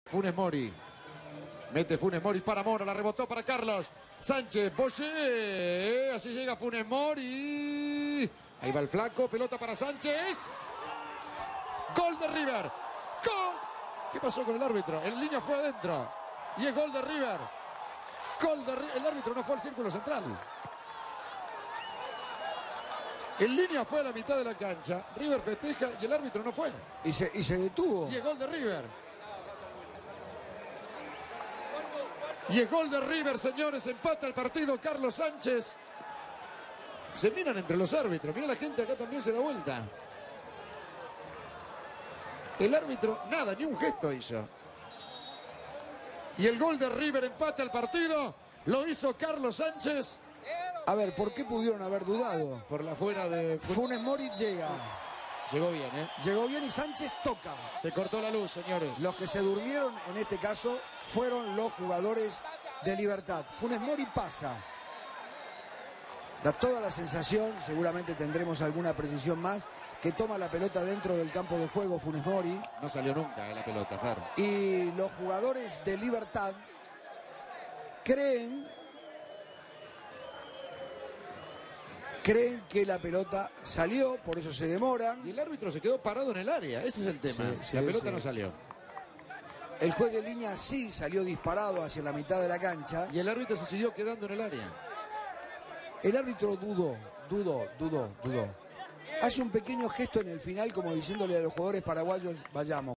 Funes Mori. Mete Funes Mori para Mora. La rebotó para Carlos Sánchez. Boye. Así llega Funes Mori. Ahí va el flaco. Pelota para Sánchez. Gol de River. Gol. ¿Qué pasó con el árbitro? En línea fue adentro. Y es gol de River. Gol de River. El árbitro no fue al círculo central. En línea fue a la mitad de la cancha. River festeja y el árbitro no fue. Y se detuvo. Y es gol de River. Y es gol de River, señores. Empata el partido Carlos Sánchez. Se miran entre los árbitros. Mira, la gente acá también se da vuelta. El árbitro, nada, ni un gesto hizo. Y el gol de River empata el partido. Lo hizo Carlos Sánchez. A ver, ¿por qué pudieron haber dudado? Por la fuera de... Funes Mori llega. Llegó bien, ¿eh? Llegó bien y Sánchez toca. Se cortó la luz, señores. Los que se durmieron en este caso fueron los jugadores de Libertad. Funes Mori pasa. Da toda la sensación, seguramente tendremos alguna precisión más, que toma la pelota dentro del campo de juego Funes Mori. No salió nunca de la pelota, Fer. Y los jugadores de Libertad creen que la pelota salió, por eso se demoran. Y el árbitro se quedó parado en el área, ese es el tema. Sí, la pelota sí. no salió. El juez de línea sí salió disparado hacia la mitad de la cancha. Y el árbitro se siguió quedando en el área. El árbitro dudó. Hace un pequeño gesto en el final como diciéndole a los jugadores paraguayos, vayamos.